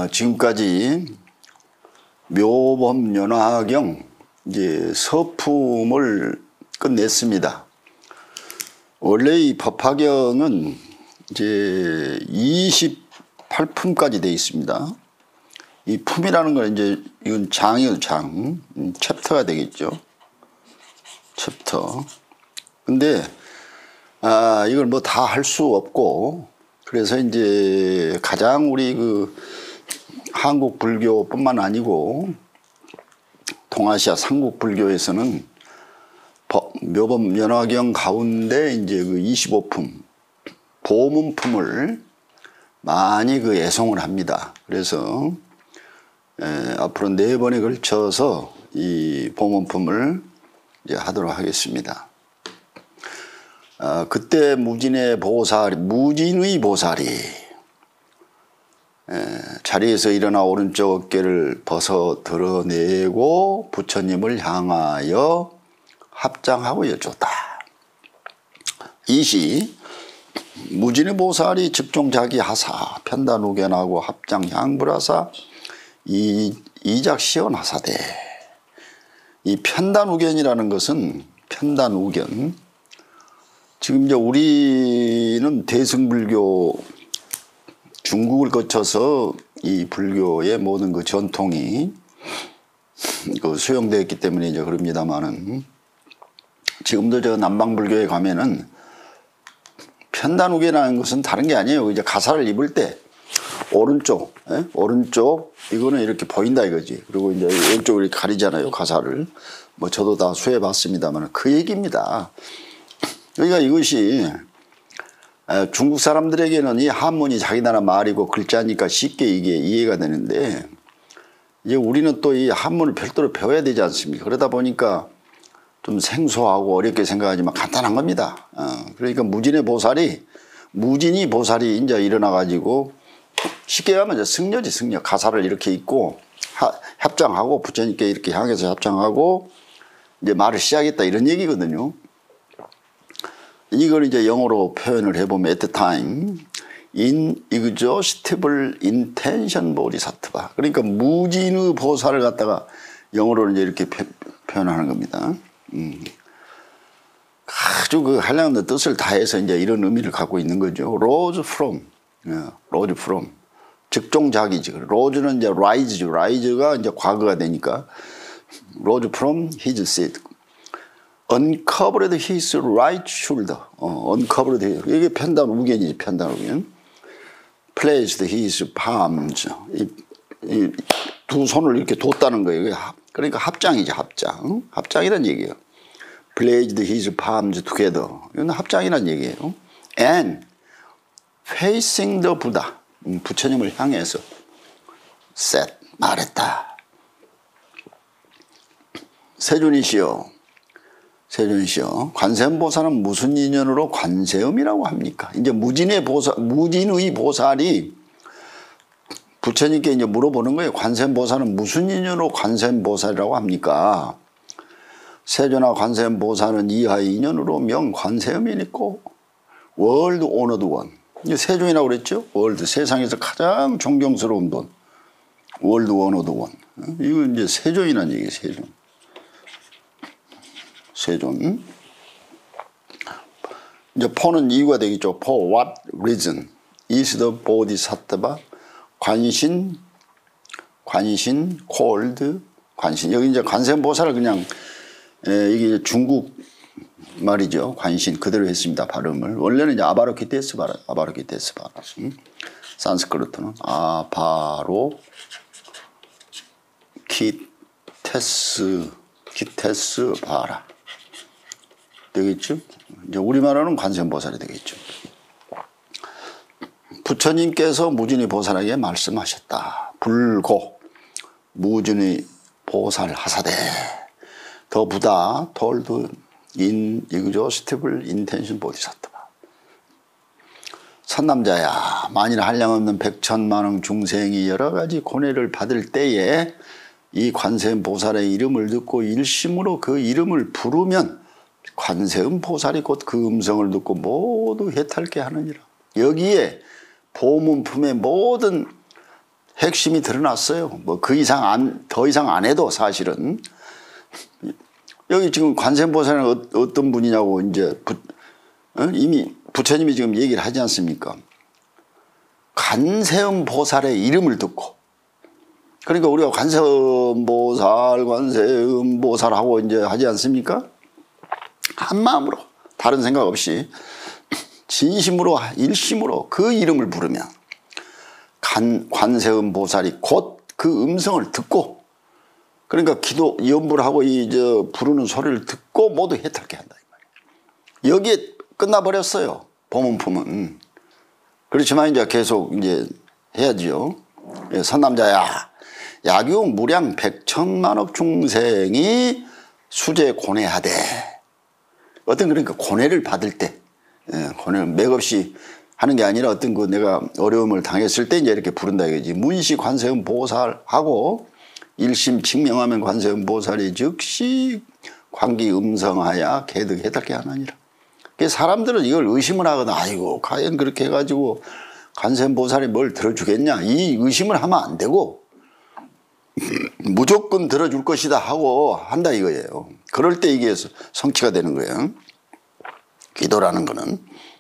지금까지 묘법연화경 이제 서품을 끝냈습니다. 원래 이 법화경은 이제 28품까지 되어 있습니다. 이 품이라는 건 이제 이건 장이요, 장. 챕터가 되겠죠. 챕터. 근데 이걸 뭐 다 할 수 없고, 그래서 이제 가장 우리 그 한국 불교뿐만 아니고 동아시아 삼국 불교에서는 묘법연화경 가운데 이제 그 25품 보문품을 많이 그 애송을 합니다. 그래서 앞으로 4번에 걸쳐서 이 보문품을 이제 하도록 하겠습니다. 그때 무진의 보살이 자리에서 일어나 오른쪽 어깨를 벗어 드러내고 부처님을 향하여 합장하고 여쭈었다. 이시 무진의 보살이 즉종자기 하사 편단우견하고 합장 향불하사 이작시원 하사대. 이 편단우견이라는 것은 편단우견, 지금 이제 우리는 대승불교 중국을 거쳐서 이 불교의 모든 그 전통이 그 수용되어 있기 때문에 이제 그럽니다만은, 지금도 저 남방불교에 가면은 편단우견이라는 것은 다른 게 아니에요. 이제 가사를 입을 때 오른쪽 이거는 이렇게 보인다 이거지. 그리고 이제 왼쪽을 이렇게 가리잖아요, 가사를. 뭐 저도 다 수해 봤습니다만 그 얘기입니다. 그러니까 이것이 중국 사람들에게는 이 한문이 자기 나라 말이고 글자니까 쉽게 이게 이해가 되는데, 이제 우리는 또 이 한문을 별도로 배워야 되지 않습니까? 그러다 보니까 좀 생소하고 어렵게 생각하지만 간단한 겁니다. 그러니까 무진이 보살이 이제 일어나가지고 쉽게 하면 이제 승려지, 승려. 가사를 이렇게 읽고 합장하고 부처님께 이렇게 향해서 합장하고 이제 말을 시작했다 이런 얘기거든요. 이걸 이제 영어로 표현을 해보면 at the time in exhaustible intention bodhisattva. 그러니까 무진의 보살을 갖다가 영어로 이제 이렇게 표현하는 겁니다. 아주 그 한량의 뜻을 다해서 이제 이런 의미를 갖고 있는 거죠. rose from 즉종자기지. rose는 이제 rise가 이제 과거가 되니까 rose from his seat. uncovered his right shoulder. uncovered 이게 편단우견이지, 편단우견. placed his palms. 이 두 손을 이렇게 뒀다는 거예요. 그러니까 합장이지, 합장. 합장이란 얘기예요. placed his palms together. 이건 합장이란 얘기예요. and facing the Buddha. 부처님을 향해서 said, 말했다. 세존이시여, 관세음보살은 무슨 인연으로 관세음이라고 합니까? 이제 무진의 보살이 부처님께 이제 물어보는 거예요. 관세음보살은 무슨 인연으로 관세음보살이라고 합니까? 세존아, 관세음보살은 이하의 인연으로 명 관세음이니까 월드 오너드 원. 이제 세존이라고 그랬죠? 월드, 세상에서 가장 존경스러운 분. 월드 오너드 원. 이거 이제 세존이라는 얘기예요, 세존. 이제 for는 이유가 되겠죠. For what reason is the bodhisattva 관신 called 관신. 여기 이제 관세음보살을 그냥 이게 중국 말이죠. 관신 그대로 했습니다, 발음을. 원래는 이제 아바로키테스 발음. 산스크리트는 아바로키테스 바라. 되겠죠? 이제 우리말로는 관세음보살이 되겠죠. 부처님께서 무진이 보살에게 말씀하셨다. 불고 무진이 보살 하사대 더 부다 told in exhaustible intention bodhisattva. 선남자야, 만일 한량없는 백천만왕 중생이 여러 가지 고뇌를 받을 때에 이 관세음 보살의 이름을 듣고 일심으로 그 이름을 부르면 관세음 보살이 곧 그 음성을 듣고 모두 해탈케 하느니라. 여기에 보문품의 모든 핵심이 드러났어요. 뭐 그 이상 더 이상 안 해도 사실은 여기 지금 관세음보살은 어떤 분이냐고 이제 이미 부처님이 지금 얘기를 하지 않습니까? 관세음보살의 이름을 듣고 그러니까 우리가 관세음보살하고 이제 하지 않습니까? 한 마음으로 다른 생각 없이 진심으로 일심으로 그 이름을 부르면 관세음보살이 곧 그 음성을 듣고 그러니까 기도 연부를 하고 부르는 소리를 듣고 모두 해탈케 한다 이 말이에요. 여기에 끝나버렸어요. 보문품은. 그렇지만 이제 계속 이제 해야지요. 선남자야, 야규 무량 백천만억 중생이 수제 고뇌하되 어떤 그러니까 고뇌를 받을 때 고뇌를 맥없이 하는 게 아니라 어떤 내가 어려움을 당했을 때 이제 이렇게 부른다 이거지. 문시 관세음 보살하고 일심 칭명하면 관세음 보살이 즉시 관기 음성하야 개득 해탈게 하나니라. 사람들은 이걸 의심을 하거든. 아이고 과연 그렇게 해가지고 관세음 보살이 뭘 들어주겠냐 이 의심을 하면 안 되고 무조건 들어줄 것이다 하고 한다 이거예요. 그럴 때 이게 성취가 되는 거예요. 기도라는 거는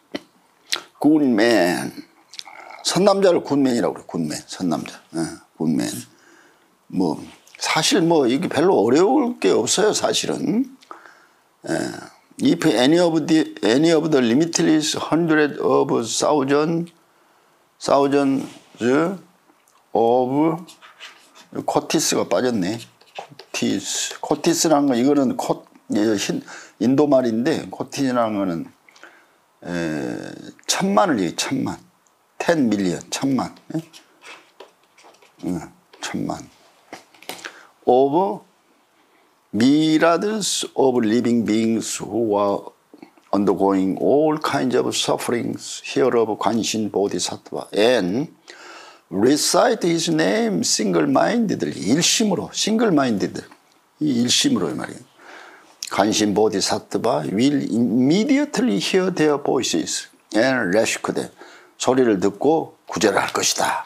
굿맨, 선남자를 굿맨이라고 그래. 굿맨, 선남자, 굿맨. 뭐 사실 뭐 이게 별로 어려울 게 없어요. 사실은. If any of the limitless hundred of thousands of 코티스가 빠졌네. 코티스라는 거 이거는 인도 말인데 코티스라는 거는 천만을 얘기해. 천만 10 million 천만 천만 of myriads of living beings who are undergoing all kinds of sufferings here of 관신 보디사트와 and recite his name single-mindedly 일심으로 single-minded 이 일심으로 이 말이에요. 관신 보디사트바 will immediately hear their voices and rescue them. 소리를 듣고 구제를 할 것이다.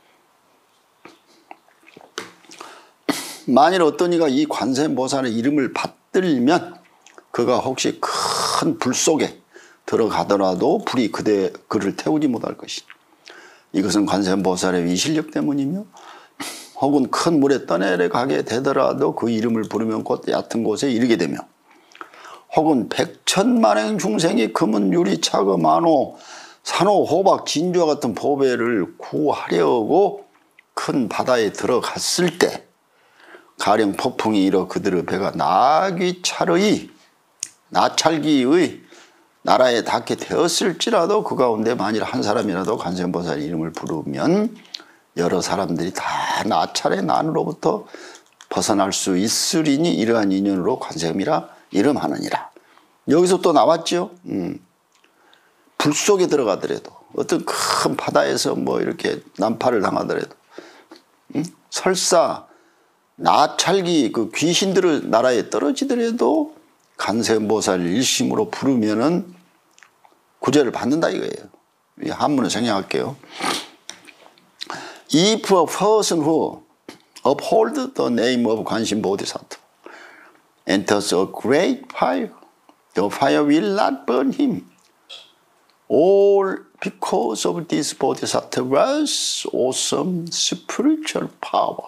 만일 어떤 이가 이 관세음보살의 이름을 받들면 그가 혹시 큰 불 속에 들어가더라도 불이 그를 태우지 못할 것이다. 이것은 관세음보살의 위실력 때문이며 혹은 큰 물에 떠내려가게 되더라도 그 이름을 부르면 곧 얕은 곳에 이르게 되며 혹은 백천만행 중생이 금은 유리 차거 만호 산호 호박 진주와 같은 보배를 구하려고 큰 바다에 들어갔을 때 가령 폭풍이 일어 그들의 배가 나찰기의 나라에 닿게 되었을지라도 그 가운데 만일 한 사람이라도 관세음보살 이름을 부르면 여러 사람들이 다 나찰의 난으로부터 벗어날 수 있으리니 이러한 인연으로 관세음이라 이름하느니라. 여기서 또 나왔죠. 불 속에 들어가더라도 어떤 큰 바다에서 뭐 이렇게 난파를 당하더라도 설사 나찰기 그 귀신들의 나라에 떨어지더라도 관세음보살 일심으로 부르면은 구제를 받는다 이거예요. 이 한문을 생략할게요. If a person who uphold the name of 관심 보디사ttva enters a great fire, the fire will not burn him. All because of this bodhisattva's awesome spiritual power.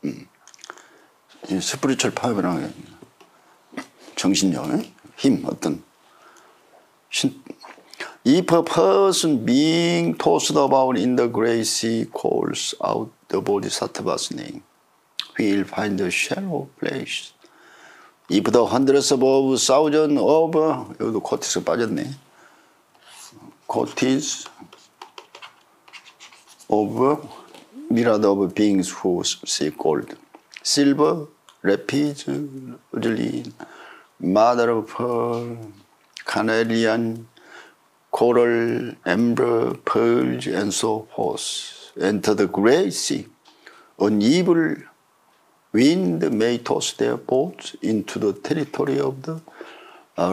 스피리추얼 파워라는 정신력, 힘, 어떤 If a person being tossed about in the great sea calls out the bodhisattva's name, he will find a shallow place. If the hundreds of thousands of 여기도 코티스 빠졌네. 코티스 of myriad of beings who seek gold, silver, lapis lazuli, mother of pearl, carnelian, coral, amber, pearls, and so forth. Enter the great sea. An evil wind may toss their boats into the territory of the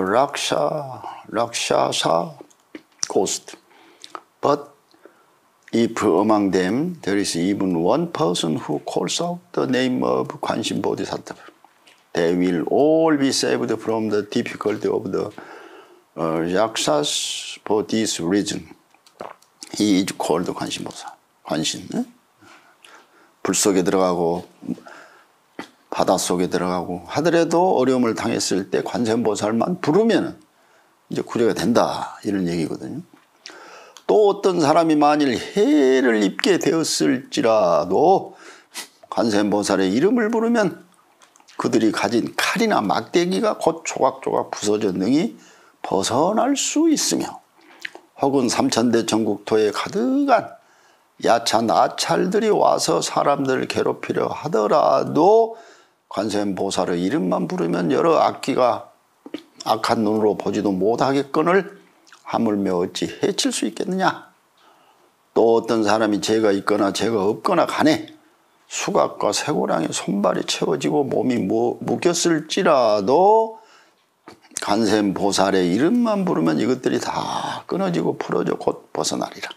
Rakshasa coast. But If among them there is even one person who calls out the name of 관심 보디사트바, they will all be saved from the difficulty of the yakshas for this reason. He is called 관심보살. 관심. 불 속에 들어가고 바닷속에 들어가고 하더라도 어려움을 당했을 때 관세음보살만 부르면 이제 구제가 된다, 이런 얘기거든요. 또 어떤 사람이 만일 해를 입게 되었을지라도 관세음보살의 이름을 부르면 그들이 가진 칼이나 막대기가 곧 조각조각 부서져 능히 벗어날 수 있으며, 혹은 삼천대 전국토에 가득한 야찬 아찰들이 와서 사람들을 괴롭히려 하더라도 관세음보살의 이름만 부르면 여러 악기가 악한 눈으로 보지도 못하겠거늘 하물며 어찌 해칠 수 있겠느냐. 또 어떤 사람이 죄가 있거나 죄가 없거나 간에 수갑과 쇠고랑에 손발이 채워지고 몸이 묶였을지라도 관세음보살의 이름만 부르면 이것들이 다 끊어지고 풀어져 곧 벗어나리라.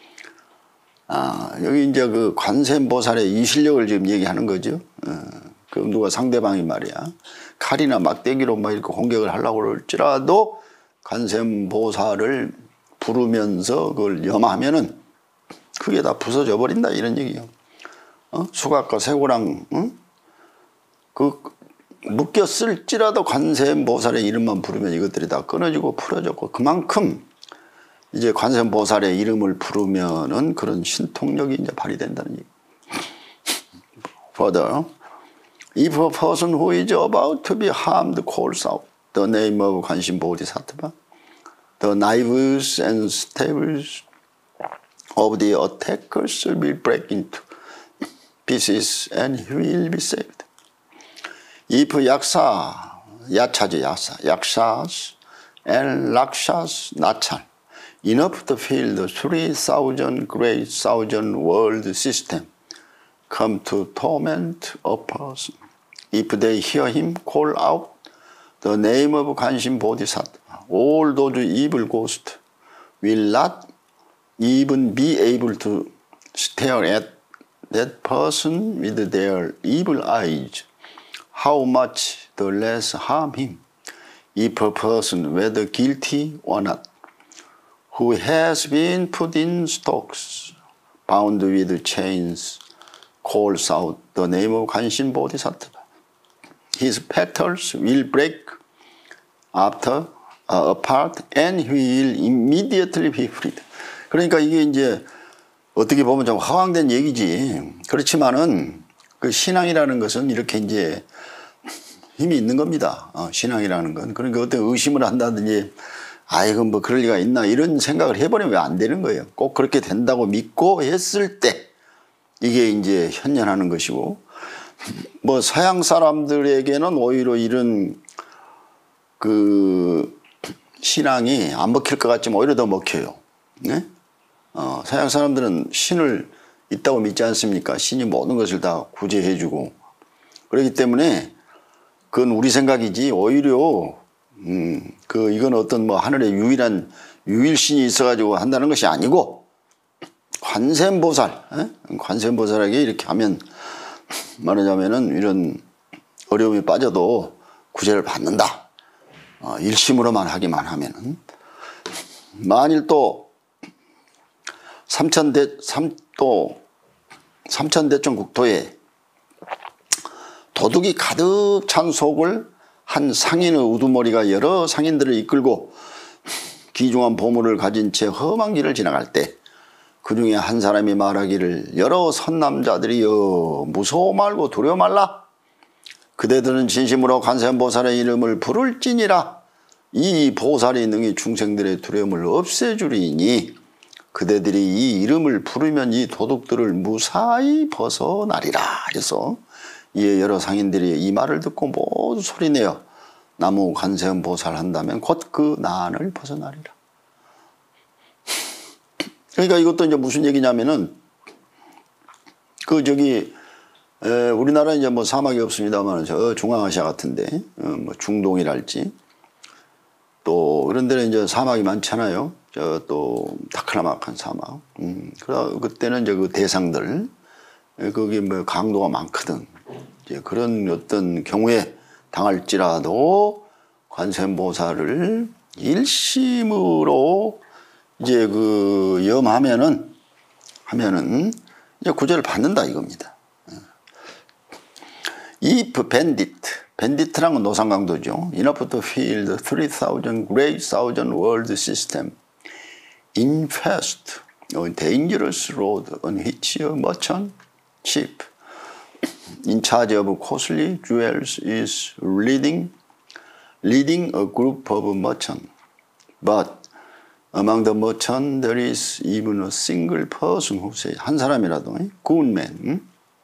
여기 이제 그 관세음보살의 이 실력을 지금 얘기하는 거죠. 그 누가 상대방이 말이야, 칼이나 막대기로 막 이렇게 공격을 하려고 그럴지라도 관세음보살을 부르면서 그걸 염하면은 그게 다 부서져 버린다, 이런 얘기예요. 수갑과 쇠고랑, 그 묶였을지라도 관세음보살의 이름만 부르면 이것들이 다 끊어지고 풀어졌고, 그만큼 이제 관세음보살의 이름을 부르면은 그런 신통력이 이제 발휘된다는 얘기. Further, if a person who is about to be harmed calls out the name of 관심 보디사트바, the knives and staves of the attackers will break into pieces and he will be saved. If yakshas and rakshas nachal enough to fill the 3,000 great thousand world system come to torment a person, if they hear him call out the name of 관심 보디사트바, all those evil ghosts will not even be able to stare at that person with their evil eyes. How much the less harm him, if a person, whether guilty or not, who has been put in stocks, bound with chains, calls out the name of 관심 보디사트바, his petals will break apart and he will immediately be freed. 그러니까 이게 이제 어떻게 보면 좀 허황된 얘기지. 그렇지만은 그 신앙이라는 것은 이렇게 이제 힘이 있는 겁니다. 신앙이라는 건. 그러니까 어떤 의심을 한다든지, 이건 뭐 그럴 리가 있나, 이런 생각을 해버리면 안 되는 거예요. 꼭 그렇게 된다고 믿고 했을 때 이게 이제 현현하는 것이고, 뭐 서양 사람들에게는 오히려 이런 그 신앙이 안 먹힐 것 같지만 오히려 더 먹혀요. 네? 서양 사람들은 신을 있다고 믿지 않습니까? 신이 모든 것을 다 구제해주고. 그렇기 때문에 그건 우리 생각이지, 오히려 이건 어떤 뭐 하늘에 유일한 유일신이 있어가지고 한다는 것이 아니고, 관세음보살, 관세음보살에게 이렇게 하면, 말하자면은 이런 어려움에 빠져도 구제를 받는다. 일심으로만 하기만 하면은. 만일 또 삼천대천 국토에 도둑이 가득 찬 속을 한 상인의 우두머리가 여러 상인들을 이끌고 귀중한 보물을 가진 채 험한 길을 지나갈 때, 그 중에 한 사람이 말하기를, 여러 선남자들이여, 무서워 말고 두려워 말라. 그대들은 진심으로 관세음보살의 이름을 부를지니라. 이 보살이 능히 중생들의 두려움을 없애주리니 그대들이 이 이름을 부르면 이 도둑들을 무사히 벗어나리라. 해서 이에 여러 상인들이 이 말을 듣고 모두 소리내어 나무 관세음보살 한다면 곧 그 난을 벗어나리라. 그러니까 이것도 이제 무슨 얘기냐면은, 우리나라 이제 뭐 사막이 없습니다만 저 중앙아시아 같은데, 뭐 중동이랄지, 또 그런 데는 이제 사막이 많잖아요. 저 또 다크라막한 사막. 그때는 이제 그 대상들 거기 뭐 강도가 많거든. 이제 그런 어떤 경우에 당할지라도 관세음보살을 일심으로 이제 그 염하면은 이제 구제를 받는다 이겁니다. If bandit라는 건 노상강도죠. Enough to fill the 3,000 great thousand world system infest a dangerous road on which a merchant ship in charge of costly jewels is leading a group of merchants. But among the merchants there is even a single person who says, 한 사람이라도, good man,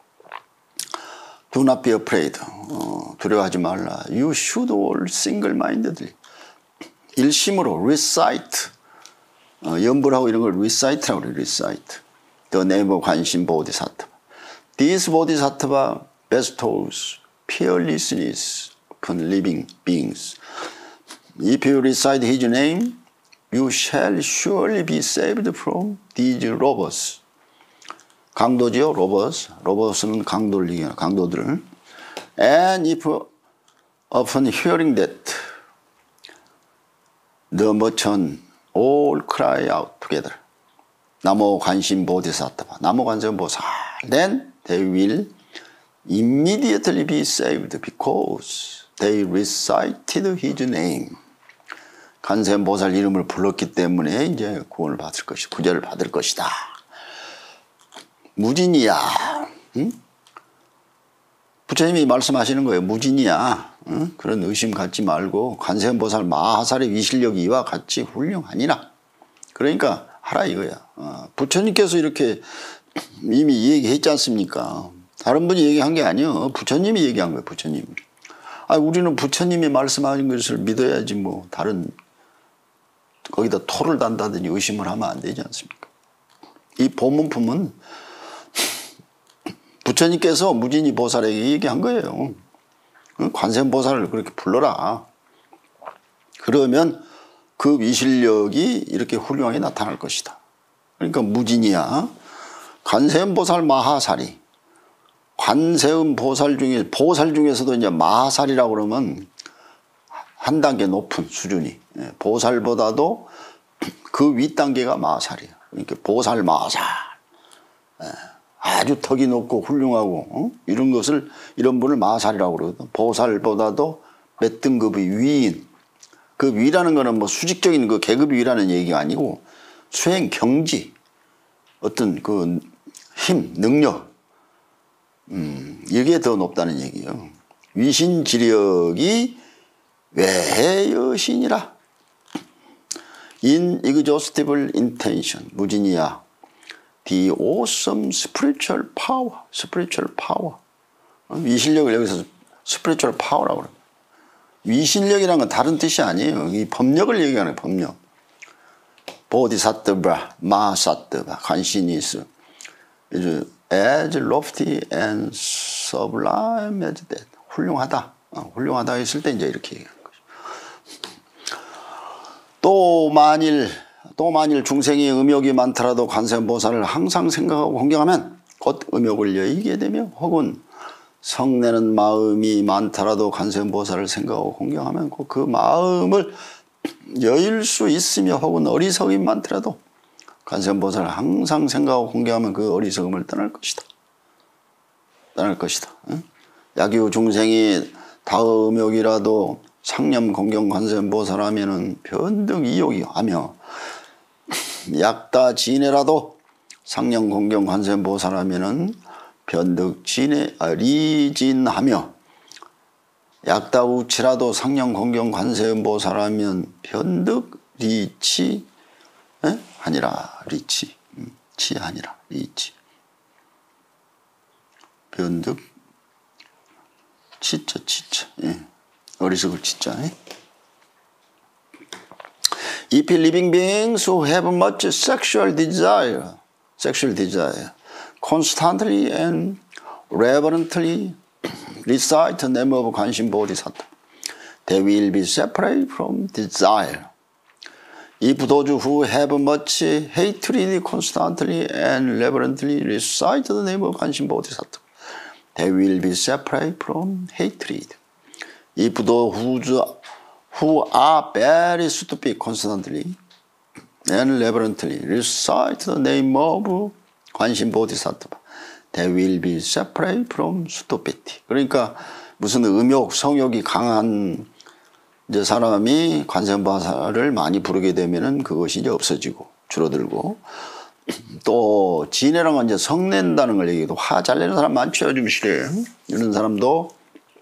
do not be afraid. 두려워하지 말라. You should all single-mindedly. 일심으로 recite. 연불하고 이런 걸 recite라고 그래요. recite. The name of 관심 보디사트바. This bodhisattva bestows fearlessness upon living beings. If you recite his name, you shall surely be saved from these robbers. 강도지요, robbers. robbers는 강도를 얘기하는 강도들. And if upon hearing that, the merchant all cry out together. 나모 관심 보디사트바. 나모 관심 보살. Then they will immediately be saved because they recited his name. 관세음보살 이름을 불렀기 때문에 이제 구원을 받을 것이다. 구제를 받을 것이다. 무진이야. 응? 부처님이 말씀하시는 거예요. 무진이야. 응? 그런 의심 갖지 말고 관세음보살 마하살의 위실력이 이와 같이 훌륭하니라. 그러니까 하라 이거야. 부처님께서 이렇게 이미 얘기했지 않습니까? 다른 분이 얘기한 게 아니에요. 부처님이 얘기한 거예요. 부처님. 우리는 부처님이 말씀하신 것을 믿어야지 뭐 다른 거기다 토를 단다든지 의심을 하면 안 되지 않습니까? 이 법문품은 부처님께서 무진이 보살에게 얘기한 거예요. 관세음보살을 그렇게 불러라. 그러면 그 위실력이 이렇게 훌륭하게 나타날 것이다. 그러니까 무진이야. 관세음보살 마하살이. 관세음보살 중에, 보살 중에서도 이제 마하살이라고 그러면 한 단계 높은 수준이. 보살보다도 그 윗단계가 마하살이에요. 그러니까 보살 마하살. 아주 덕이 높고 훌륭하고, 이런 것을, 이런 분을 마하살이라고 그러거든. 보살보다도 몇 등급이 위인. 그 위라는 거는 뭐 수직적인 그 계급 위라는 얘기가 아니고 수행 경지, 어떤 그 힘, 능력, 이게 더 높다는 얘기예요. 위신지력이 외해여신이라. Inexhaustible intention, 무진이야. The awesome spiritual power, spiritual power. 위신력을 여기서 spiritual power라고 그래요. 위신력이라는 건 다른 뜻이 아니에요. 이 법력을 얘기하는 거예요. 법력. 보디사트바, 마사트바, 간신이스. As lofty and sublime as that. 훌륭하다. 훌륭하다 했을 때 이제 이렇게 얘기하는 거죠. 또 만일 중생이 음욕이 많더라도 관세음보살을 항상 생각하고 공경하면 곧 음욕을 여의게 되며 혹은 성내는 마음이 많더라도 관세음보살을 생각하고 공경하면 그 마음을 여일 수 있으며 혹은 어리석음이 많더라도 관세음보살을 항상 생각하고 공경하면 그 어리석음을 떠날 것이다. 떠날 것이다. 응? 약유 중생이 다음욕이라도 상념 공경 관세음보살 하면은 변덕 이욕이 하며 약다 진해라도 상념 공경 관세음보살 하면은 변덕 진해 리진하며 약다 우치라도 상념 공경 관세음보살 하면 변덕 리치 하니라. 리치 치하니라. 리치 변덕 치자 어리석을 치자. If living beings who have much sexual desire constantly and reverently recite the name of 관심 보디사ttva, they will be separate from desire. If those who have much hatred constantly and reverently recite the name of 관심 보디사ttva, they will be separate from hatred. If those who are very stupid constantly and reverently recite the name of 관심 보디사ttva, they will be separate from stupidity. 그러니까 무슨 음욕, 성욕이 강한 이제 사람이 관세음보살을 많이 부르게 되면은 그것이 이제 없어지고 줄어들고, 또 진해란 건 이제 성낸다는 걸 얘기해도 화 잘 내는 사람 많죠, 요즘 시대에. 이런 사람도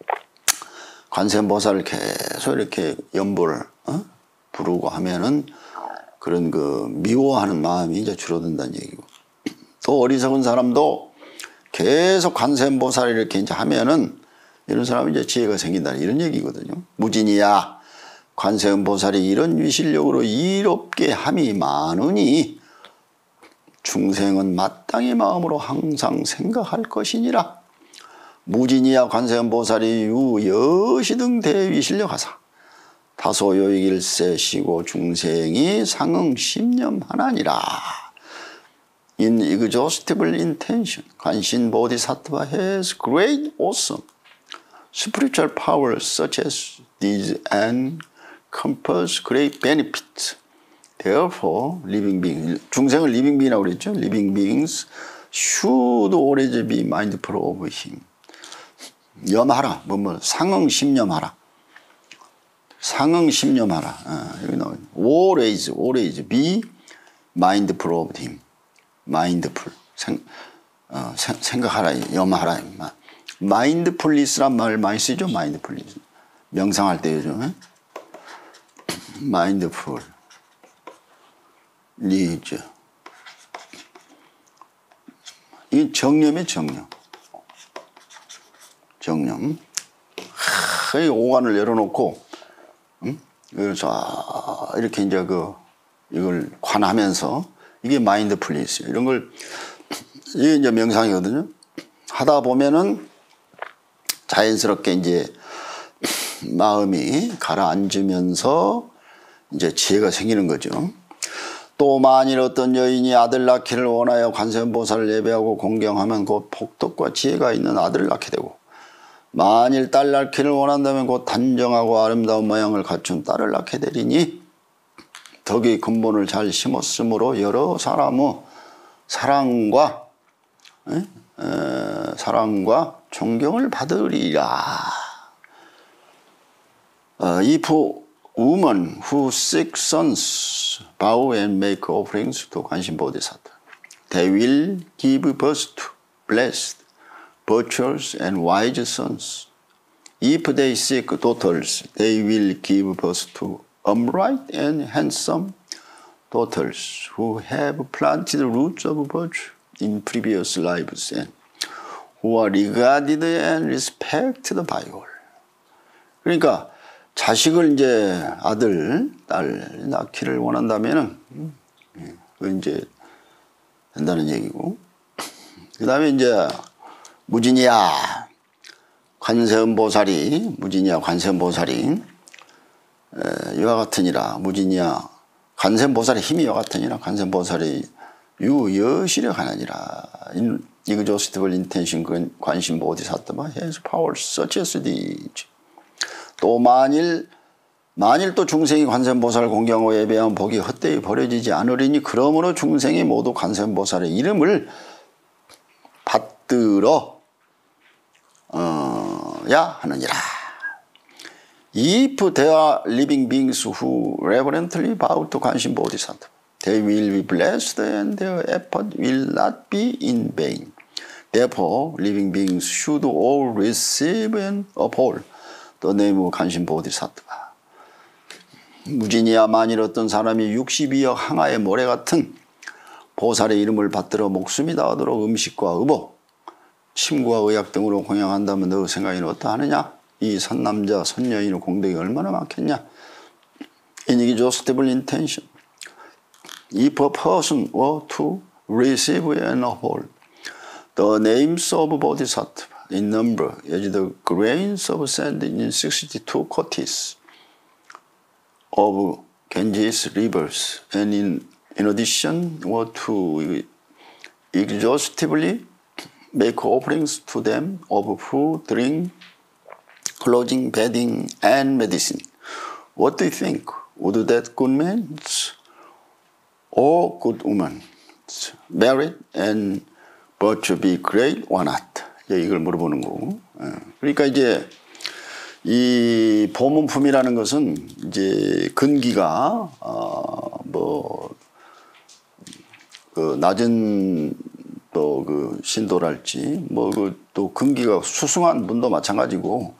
관세음보살을 계속 이렇게 연보를 부르고 하면은 그런 그 미워하는 마음이 이제 줄어든다는 얘기고, 또 어리석은 사람도 계속 관세음보살 이렇게 이제 하면은 이런 사람은 이제 지혜가 생긴다는 이런 얘기거든요. 무진이야, 관세음보살이 이런 위실력으로 이롭게 함이 많으니 중생은 마땅히 마음으로 항상 생각할 것이니라. 무진이야 관세음보살이 유여시등 대위실력하사 다소 요익일세 시고 중생이 상응 심념하나니라. In exhaustible intention, 관신 보디사ttva has great awesome spiritual powers such as these and confers great benefits. Therefore, living beings, 중생을 living being이라고 그랬죠. Living beings should always be mindful of him. 염하라, 상응 심념하라. 상응 심념하라. 여기 나와요. always be mindful of him. mindful. 생각하라, 염하라. mindfulness란 말 많이 쓰죠. mindfulness. 명상할 때 요즘. mindful. 리즈. 이 정념이에요, 정념. 정념. 이 오간을 열어놓고, 그래서 이렇게 이제 이걸 관하면서, 이게 마인드풀니스예요. 이런 걸, 이게 이제 명상이거든요. 하다 보면은 자연스럽게 이제 마음이 가라앉으면서 이제 지혜가 생기는 거죠. 또 만일 어떤 여인이 아들 낳기를 원하여 관세음보살을 예배하고 공경하면 곧 복덕과 지혜가 있는 아들을 낳게 되고, 만일 딸 낳기를 원한다면 곧 단정하고 아름다운 모양을 갖춘 딸을 낳게 되리니 덕의 근본을 잘 심었으므로 여러 사람의 사랑과 존경을 받으리라. If women who seek sons bow and make offerings to 관심 보디사ttva, they will give birth to blessed, virtuous and wise sons. If they seek daughters, they will give birth to upright and handsome daughters who have planted roots of virtue in previous lives and who are regarded and respected by all. 그러니까 자식을 이제 아들, 딸 낳기를 원한다면은 이제 된다는 얘기고, 그 다음에 이제 무진이야 관세음보살이 이와 같으니라. 무진이야 관세음보살의 힘이 이와 같으니라. 관세음보살이 유여시력하느니라. Exhaustible intention 관심 보디사ttva has powers such as these. 또 만일 또 중생이 관세음보살을 공경하고 예배하면 복이 헛되이 버려지지 않으리니 그러므로 중생이 모두 관세음보살의 이름을 받들어 야 하느니라. If there are living beings who reverently bow to 관심 보디사ttva, they will be blessed and their effort will not be in vain. Therefore, living beings should all receive and uphold the name of 관심 보디사ttva. 무진이야 만일 어떤 사람이 62억 항아의 모래 같은 보살의 이름을 받들어 목숨이 다하도록 음식과 의복, 침구와 의약 등으로 공양한다면 너 생각에는 어떠하느냐? 이 선남자 선여인의 공덕이 얼마나 많겠냐? In exhaustible intention, if a person were to receive and uphold the names of bodhisattva in number as the grains of sand in 62 counties of Ganges rivers, and in addition were to exhaustively make offerings to them of food, drink, clothing, bedding, and medicine. What do you think? Would that good man or good woman, merit and virtue be great or not? 이걸 물어보는 거고. 그러니까 이제 이 보문품이라는 것은 이제 근기가 그 낮은 또 그 신도랄지 또 근기가 수승한 분도 마찬가지고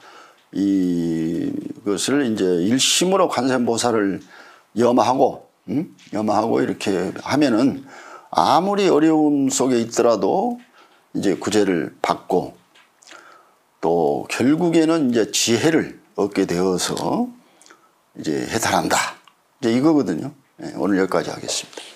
이것을 이제 일심으로 관세음보살을 염하고 이렇게 하면은 아무리 어려움 속에 있더라도 이제 구제를 받고 또 결국에는 이제 지혜를 얻게 되어서 이제 해탈한다. 이제 이거거든요. 오늘 여기까지 하겠습니다.